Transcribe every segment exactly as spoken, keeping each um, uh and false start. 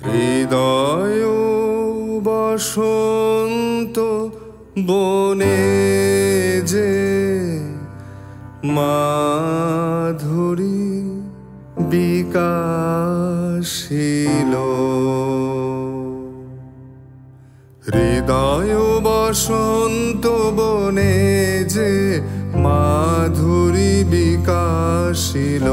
হৃদয় বসন্ত বনে যে মাধুরী বিকাশিল। হৃদয় বসন্ত বনে যে মাধুরী বিকাশিল।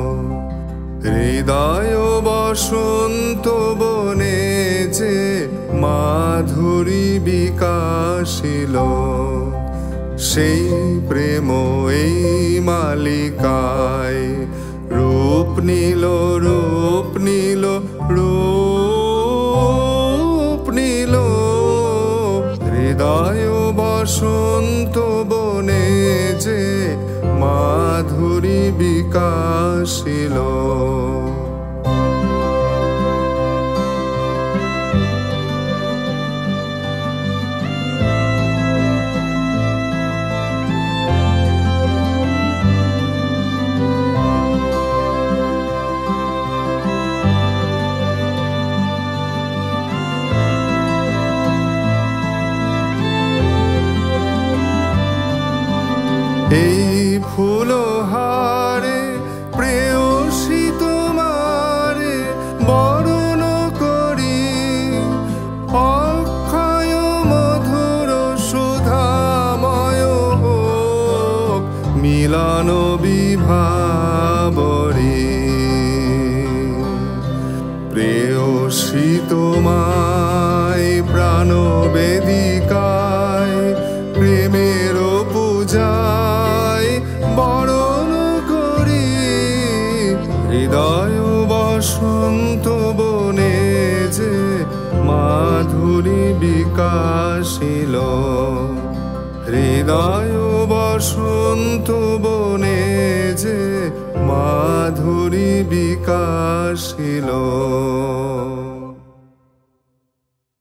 হৃদয় বসন্ত বনে যে মাধুরী বিকাশিল। সেই প্রেম এই মালিকায় রূপ নীল রূপ নীল রূপ নীল। হৃদয় বসন্ত বনে যে মাধুরী বিকাশিল। এই ফুলহারে প্রেয়সী তোমারে বরণ করি, অক্ষয় মধুর সুধাময় হোক মিলন বিভাবরী। প্রেয়সী তোমায় প্রাণ বেদিকায় প্রেমের পূজায় বরণ করি। হৃদয় বসন্ত বনে যে মাধুরী বিকাশিল। হৃদয় বসন্ত বনে যে মাধুরী বিকাশিল।